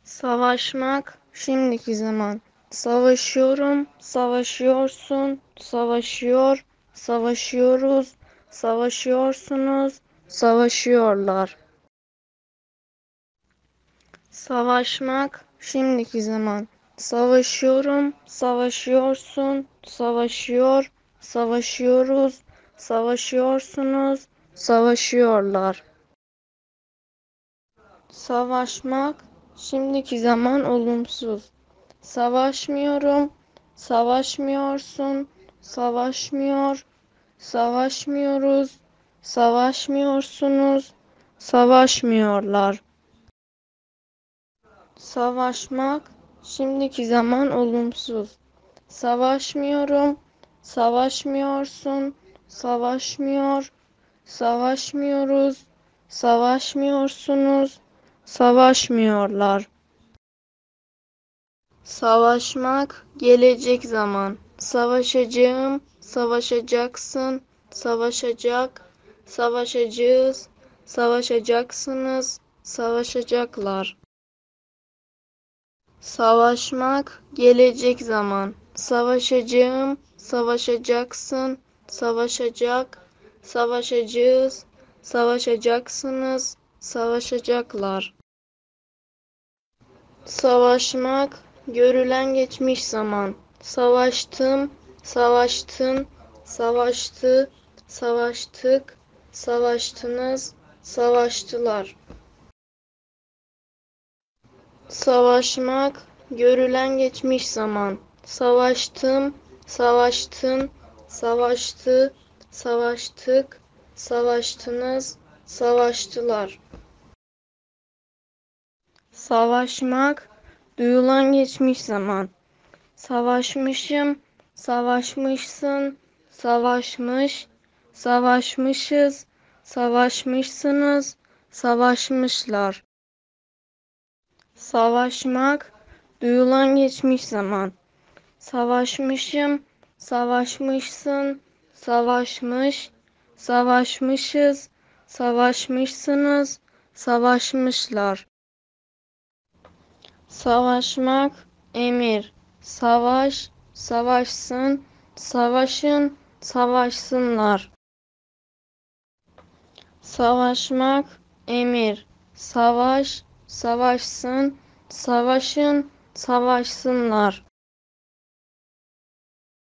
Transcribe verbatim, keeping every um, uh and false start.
Savaşmak şimdiki zaman. Savaşıyorum, savaşıyorsun, savaşıyor, savaşıyoruz, savaşıyorsunuz, savaşıyorlar. Savaşmak şimdiki zaman. Savaşıyorum, savaşıyorsun, savaşıyor, savaşıyoruz, savaşıyorsunuz, savaşıyorlar. Savaşmak şimdiki zaman olumsuz. Savaşmıyorum, savaşmıyorsun, savaşmıyor, savaşmıyoruz, savaşmıyorsunuz, savaşmıyorlar. Savaşmak şimdiki zaman olumsuz. Savaşmıyorum, savaşmıyorsun, savaşmıyor, savaşmıyoruz, savaşmıyorsunuz, savaşmıyorlar. Savaşmak gelecek zaman. Savaşacağım, savaşacaksın, savaşacak, savaşacağız, savaşacaksınız, savaşacaklar. Savaşmak gelecek zaman. Savaşacağım, savaşacaksın, savaşacak, savaşacağız, savaşacaksınız, savaşacaklar. Savaşmak görülen geçmiş zaman. Savaştım, savaştın, savaştı, savaştık, savaştınız, savaştılar. Savaşmak görülen geçmiş zaman. Savaştım, savaştın, savaştı, savaştık, savaştınız, savaştılar. Savaşmak duyulan geçmiş zaman. Savaşmışım, savaşmışsın, savaşmış, savaşmışız, savaşmışsınız, savaşmışlar. Savaşmak duyulan geçmiş zaman. Savaşmışım, savaşmışsın, savaşmış, savaşmışız, savaşmışsınız, savaşmışlar. Savaşmak emir. Savaş, savaşsın, savaşın, savaşsınlar. Savaşmak emir. Savaş, savaşsın, savaşın, savaşsınlar.